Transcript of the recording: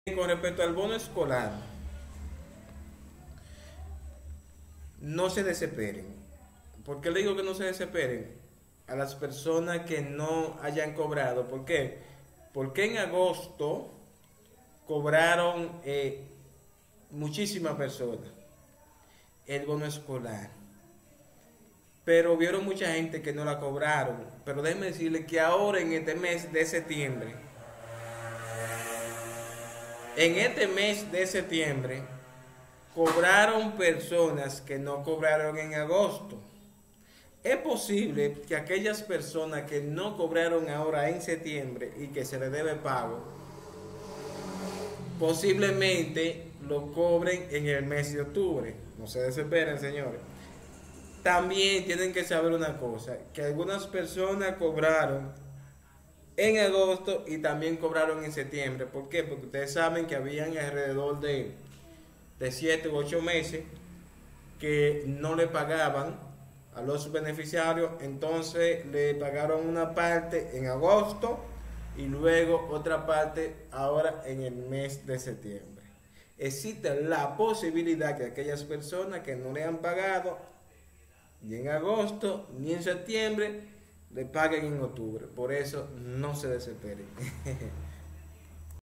Con respecto al bono escolar, no se desesperen. ¿Por qué le digo que no se desesperen? A las personas que no hayan cobrado. ¿Por qué? Porque en agosto cobraron muchísimas personas el bono escolar. Pero vieron mucha gente que no la cobraron. Pero déjenme decirles que ahora en este mes de septiembre, cobraron personas que no cobraron en agosto. Es posible que aquellas personas que no cobraron ahora en septiembre y que se les debe pago, posiblemente lo cobren en el mes de octubre. No se desesperen, señores. También tienen que saber una cosa, que algunas personas cobraron en agosto y también cobraron en septiembre. ¿Por qué? Porque ustedes saben que habían alrededor de 7 u 8 meses que no le pagaban a los beneficiarios, entonces le pagaron una parte en agosto y luego otra parte ahora en el mes de septiembre. Existe la posibilidad que aquellas personas que no le han pagado ni en agosto ni en septiembre le paguen en octubre. Por eso no se desesperen.